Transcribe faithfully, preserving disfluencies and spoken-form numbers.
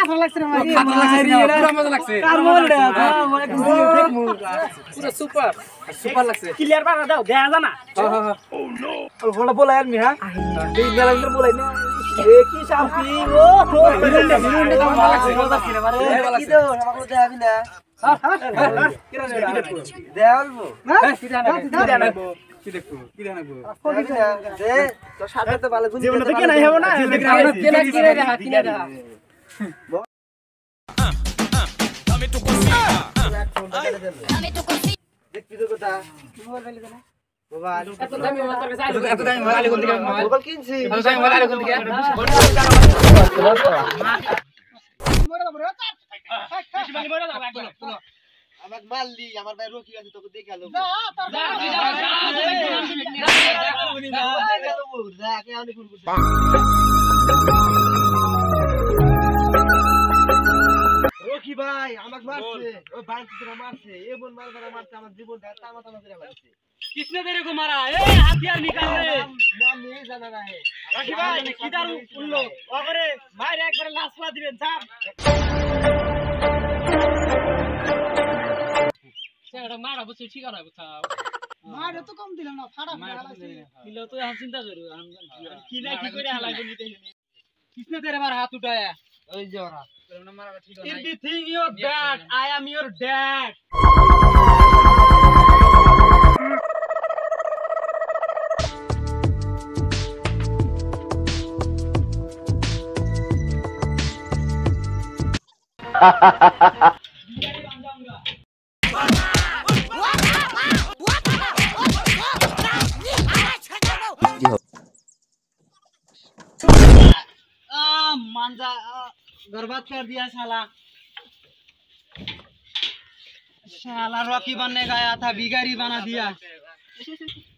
খাতরা লাগছে রে মারি খাতরা লাগছে পুরো মজা লাগছে কার বলডা মানে দেখ মু পুরো সুপার সুপার লাগছে ক্লিয়ার বানা দাও দেখা জানা হ্যাঁ হ্যাঁ ও নো বড় বলাই আর মি হ্যাঁ এই মেলা ইন্দর বলাই না এ কি শান্তি ও হিরুন্ডে হিরুন্ডে কাম লাগছে মজা ছিল মারে কি দাও আমাকে দেখাবি না হ্যাঁ হ্যাঁ কি রে দেখালবো হ্যাঁ কি দেখাবো কি দেখবো কি দেখাবো কোন কি দে তো সাথে তো ভালো গুণ জীবন তো কে নাই হবে না কে না কি রে দেখা কি না দেখা Dame tu cosita. Dame tu cosita. দেখবি তো কথা কি বললি না মোবাইল এত দামি মোবাইল তোর কাছে এত দামি মোবাইল কোন দিকে মোবাইল কিনছি এত দামি মোবাইল কোন দিকে আমাক মারলি আমার ভাই রকি আছে তোকে দেখে আলো রকি ভাই আমাক মারছে ওই বাইক থেকে মারছে এ বল মারবার মারছে আমার জীবনটা তামা তামা করে মারছে किसने तेरे को मारा ए हथियार निकाल रे নাম নেই জানা না হে रखी भाई किधर उल्लो अरे मार एक बार लाश ला दिबेन साहब সেটা মারা বসে ঠিক আছে বুঝাও মারে তো কম দিলাম না ফাড়া ফাড়া লাগছে দিলো তো हम চিন্তা করু কি না কি করে হালাই বলি দেখনি किसने तेरे मार हाथ उठाया ওই যে ওরা if you think you're bad I am your dad मांजा बर्बाद कर दिया साला साला रॉकी बनने गया था बिगाड़ी बना दिया